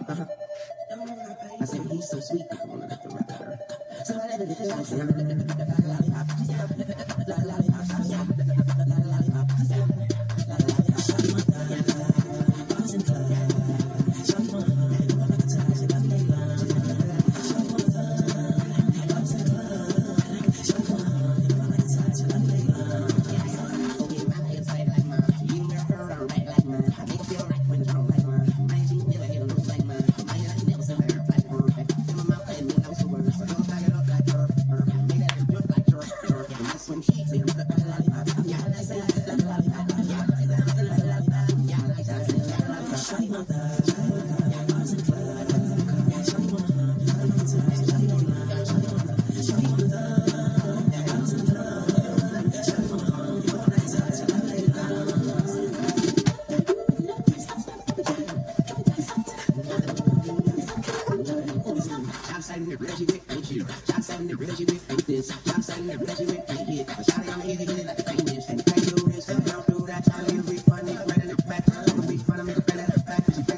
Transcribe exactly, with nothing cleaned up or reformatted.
Uh-huh. I said, he's so sweet, I wanna let the record her. So I let it I said, lollipop. She said, lollipop. She said, lollipop. She said, lollipop. Shawty want that. Bottles in the club. Shawty want that. Like a tie, she got me like that. Shawty want that. Bottles in the club. Shawty want that. Like a tie, she got me like that. Okay, my legs tight like mine. You wear her on right like mine. I make her feel right when it's wrong like mine. I ain't seen never hit a look like mine. I ain't never seen her like her. In my mouth, I ain't no so words. So don't back it up like her. Make that look like her. And that's when she say, look like a lollipop. Yeah, I say, like a lollipop. Yeah, I say, like a lollipop. Yeah, I say, like a lollipop. Shawty want that. Shawty want that. Bottles in the club. Shawty want that. Shawty want that. Shawty want that. Shawty want that. Shawty want that. Bottles in the club. Shawty want that. Like a tie, she got me like I'm saying the real she with ain't you. I'm saying the real she with ain't this. I'm saying the real she with ain't it. Shawty on me, hit it like a thing is. And can't do this, and don't do that. Trying to be funny, right in the back. Trying to be funny, make it better at the back.